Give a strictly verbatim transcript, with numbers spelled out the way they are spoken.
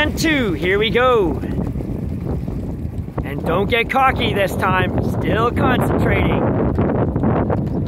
And two, here we go. And don't get cocky this time, still concentrating.